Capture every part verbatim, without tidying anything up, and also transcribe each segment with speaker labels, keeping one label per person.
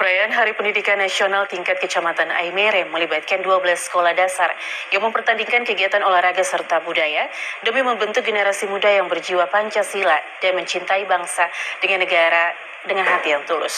Speaker 1: Perayaan Hari Pendidikan Nasional tingkat Kecamatan Aimere melibatkan dua belas sekolah dasar yang mempertandingkan kegiatan olahraga serta budaya demi membentuk generasi muda yang berjiwa Pancasila dan mencintai bangsa dengan negara dengan hati yang tulus.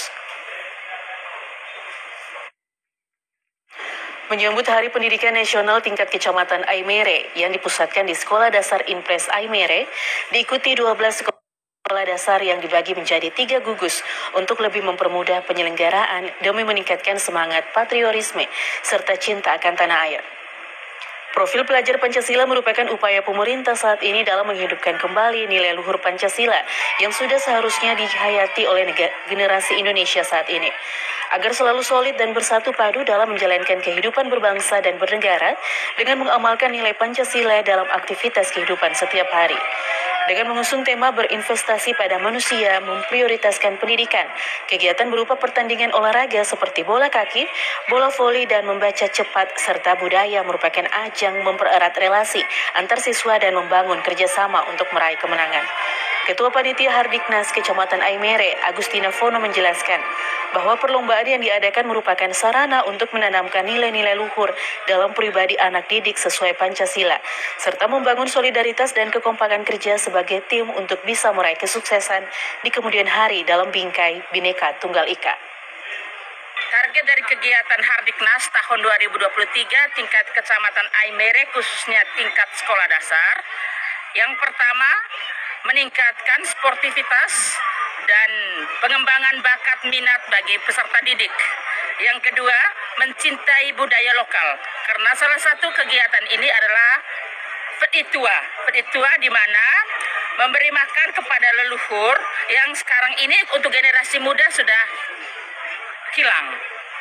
Speaker 1: Menyambut Hari Pendidikan Nasional tingkat Kecamatan Aimere yang dipusatkan di Sekolah Dasar Impres Aimere, diikuti dua belas sekolah Sekolah dasar yang dibagi menjadi tiga gugus untuk lebih mempermudah penyelenggaraan demi meningkatkan semangat patriotisme serta cinta akan tanah air. Profil pelajar Pancasila merupakan upaya pemerintah saat ini dalam menghidupkan kembali nilai luhur Pancasila yang sudah seharusnya dihayati oleh generasi Indonesia saat ini. Agar selalu solid dan bersatu padu dalam menjalankan kehidupan berbangsa dan bernegara dengan mengamalkan nilai Pancasila dalam aktivitas kehidupan setiap hari. Dengan mengusung tema berinvestasi pada manusia, memprioritaskan pendidikan, kegiatan berupa pertandingan olahraga seperti bola kaki, bola voli, dan membaca cepat, serta budaya merupakan ajang mempererat relasi antar siswa dan membangun kerjasama untuk meraih kemenangan. Ketua Panitia Hardiknas Kecamatan Aimere, Agustina Fono menjelaskan bahwa perlombaan yang diadakan merupakan sarana untuk menanamkan nilai-nilai luhur dalam pribadi anak didik sesuai Pancasila, serta membangun solidaritas dan kekompakan kerja sebagai tim untuk bisa meraih kesuksesan di kemudian hari dalam bingkai Bhinneka Tunggal Ika.
Speaker 2: Target dari kegiatan Hardiknas tahun dua ribu dua puluh tiga tingkat Kecamatan Aimere khususnya tingkat sekolah dasar, yang pertama meningkatkan sportivitas dan pengembangan bakat minat bagi peserta didik. Yang kedua, mencintai budaya lokal. Karena salah satu kegiatan ini adalah Petitua. Petitua di mana memberi makan kepada leluhur yang sekarang ini untuk generasi muda sudah hilang.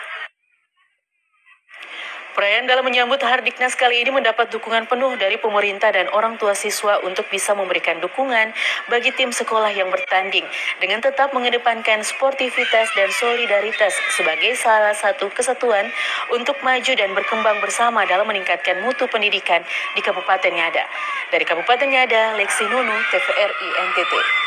Speaker 1: Perayaan dalam menyambut Hardiknas kali ini mendapat dukungan penuh dari pemerintah dan orang tua siswa untuk bisa memberikan dukungan bagi tim sekolah yang bertanding dengan tetap mengedepankan sportivitas dan solidaritas sebagai salah satu kesatuan untuk maju dan berkembang bersama dalam meningkatkan mutu pendidikan di Kabupaten Ngada. Dari Kabupaten Ngada, Lexi Nunu, T V R I N T T.